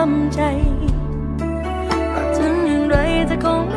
ำใจถึงอย่างไรเธอคง